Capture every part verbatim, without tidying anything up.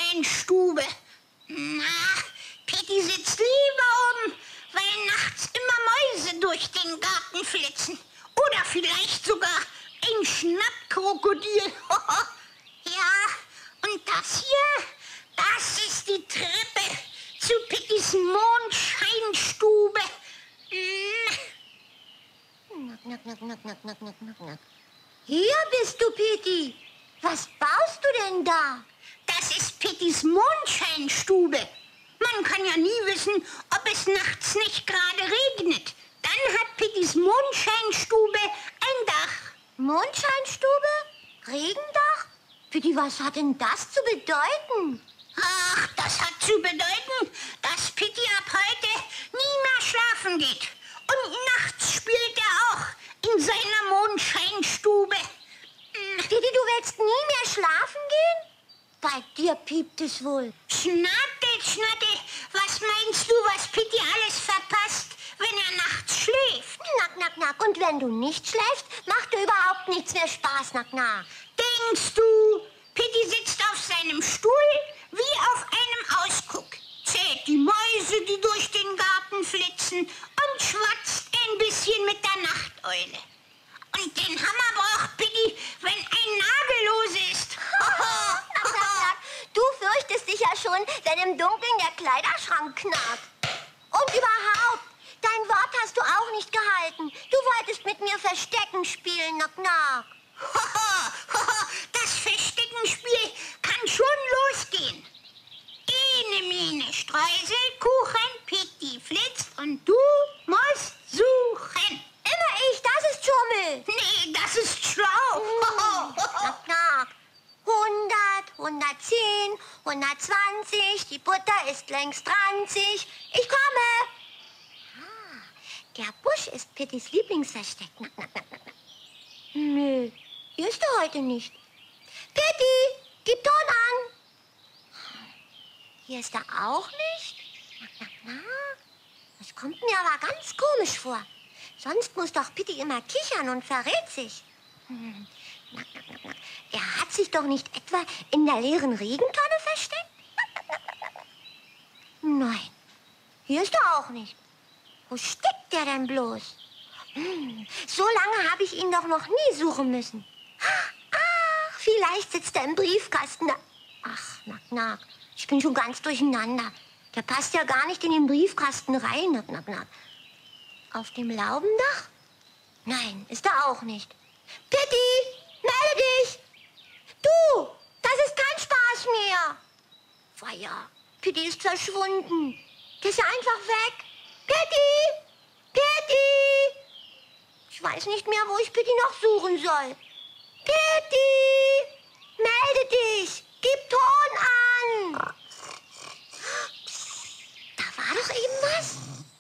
Mondscheinstube. Na, Pitti sitzt lieber oben, weil nachts immer Mäuse durch den Garten flitzen. Oder vielleicht sogar ein Schnappkrokodil. Ja, und das hier, das ist die Treppe zu Pittis Mondscheinstube. Knack, knack, knack, knack, knack, knack, knack, knack. Hier bist du, Pitti. Was baust du denn da? Das ist Pittis Mondscheinstube. Man kann ja nie wissen, ob es nachts nicht gerade regnet. Dann hat Pittis Mondscheinstube ein Dach. Mondscheinstube? Regendach? Pitti, was hat denn das zu bedeuten? Ach, das hat zu bedeuten, dass Pitti ab heute nie mehr schlafen geht. Und nachts spielt er auch in seiner Mondscheinstube. Pitti, du willst nie mehr schlafen gehen? Bei dir piept es wohl. Schnatte, Schnatte, was meinst du, was Pitti alles verpasst, wenn er nachts schläft? Knack, knack, knack. Und wenn du nicht schläfst, macht dir überhaupt nichts mehr Spaß, knack, knack. Denkst du, Pitti sitzt auf seinem Stuhl wie auf einem Ausguck, zählt die Mäuse, die durch den Garten flitzen und schwatzt ein bisschen mit der Nachteule. Und den Hammer braucht Pitti, wenn ein Nagel los ist. Knack, knack, knack. Du fürchtest dich ja schon, wenn im Dunkeln der Kleiderschrank knarrt. Und überhaupt, dein Wort hast du auch nicht gehalten. Du wolltest mit mir Verstecken spielen, knack, knack. Das Versteckenspiel kann schon losgehen. Ene, Mine, Streuselkuchen, Pitti flitzt und du musst suchen. Immer ich, das ist Schummel. Nee, das ist schlau. Knack, knack. hundert, hundertzehn, hundertzwanzig, die Butter ist längst dranzig. Ich komme. Ah, der Busch ist Pittis Lieblingsversteck. Knack, knack, knack, knack. Nö, hier ist er heute nicht. Pitti, gib Ton an. Hier ist er auch nicht. Knack, knack, knack. Das kommt mir aber ganz komisch vor. Sonst muss doch Pitti immer kichern und verrät sich. Hm. Knack, knack, knack, knack. Er hat sich doch nicht etwa in der leeren Regentonne versteckt? Nein, hier ist er auch nicht. Wo steckt der denn bloß? Hm. So lange habe ich ihn doch noch nie suchen müssen. Ach, vielleicht sitzt er im Briefkasten da. Ach, knack, knack. Ich bin schon ganz durcheinander. Der passt ja gar nicht in den Briefkasten rein. Knack, knack, knack. Auf dem Laubendach? Nein, ist er auch nicht. Pitti, melde dich! Du, das ist kein Spaß mehr. Weia, Pitti ist verschwunden. Der ist ja einfach weg. Pitti! Pitti! Ich weiß nicht mehr, wo ich Pitti noch suchen soll. Pitti! Melde dich! Gib Ton an! Da war doch eben was.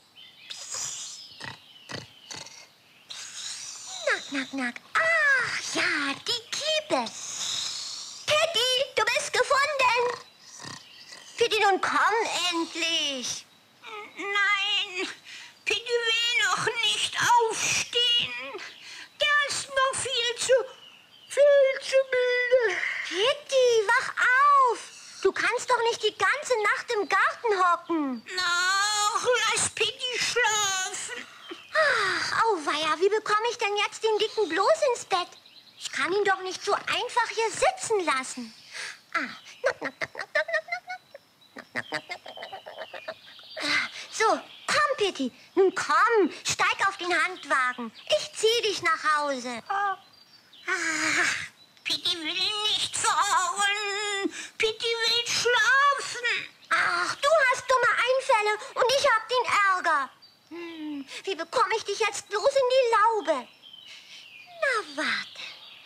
Knack, knack, knack. Ach ja, die Kiepe. Pitti, du bist gefunden. Pitti, nun komm endlich. Nein, Pitti will noch nicht aufstehen. Der ist noch viel zu, viel zu müde. Pitti, wach auf. Du kannst doch nicht die ganze Nacht im Garten hocken. Ach, lass Pitti schlafen. Ach, auweia, wie bekomme ich denn jetzt den Dicken bloß ins Bett? Ich kann ihn doch nicht so einfach hier sitzen lassen. Ah, knack, knack, knack, knack, knack, knack, knack, knack, knack, knack. So, komm, Pitti, nun komm, steig auf den Handwagen. Ich zieh dich nach Hause. Ah, Pitti will nicht fahren. Pitti will schlafen. Ach, du hast dumme Einfälle und ich hab den Ärger. Hm, wie bekomme ich dich jetzt bloß in die Laube? Na, warte.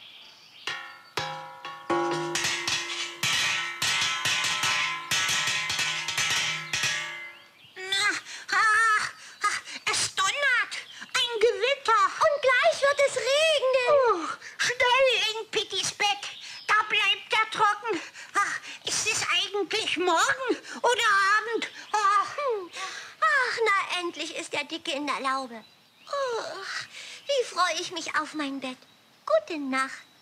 Na, ah, ah, es donnert. Ein Gewitter. Und gleich wird es regnen. Oh, schnell in Pittis Bett. Da bleibt er trocken. Ach, ist es eigentlich morgen oder Abend? Oh. Hm. Ach, na endlich ist der Dicke in der Laube. Oh, wie freue ich mich auf mein Bett. Gute Nacht.